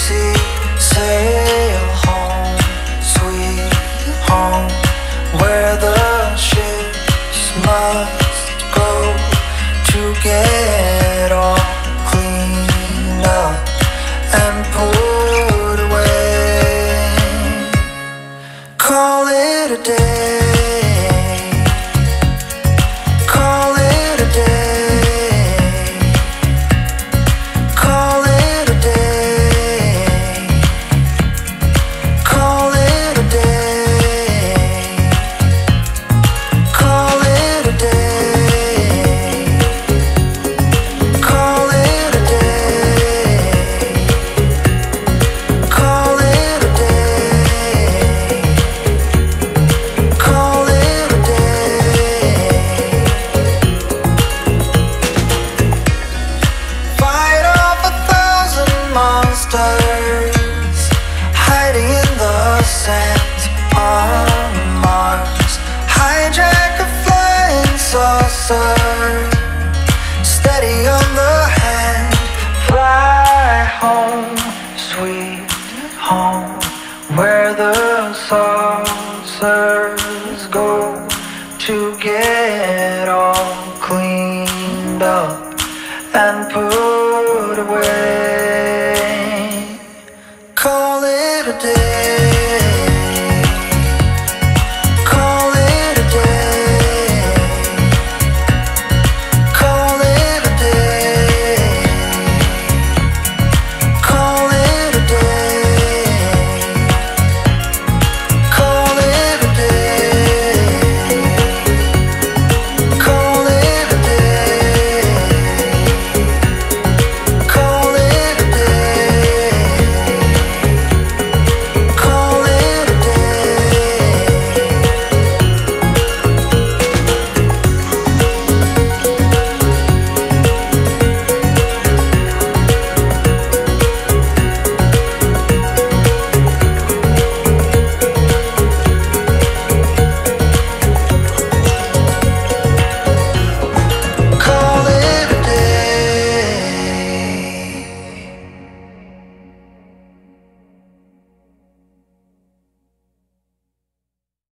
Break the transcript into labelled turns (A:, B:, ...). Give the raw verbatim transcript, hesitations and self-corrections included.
A: sea, sail home, sweet home, where the ships must go to get all cleaned up and put away. Call it a day. Call it a day. Call it a day. Call it a day. Call it a day. Call it a day. Call it a day. Call it a day. Fight off a thousand monsters hiding in the sands on Mars. Hijack a flying saucer, steady on the hand. Fly home, sweet home, where the saucers go to get all cleaned up and put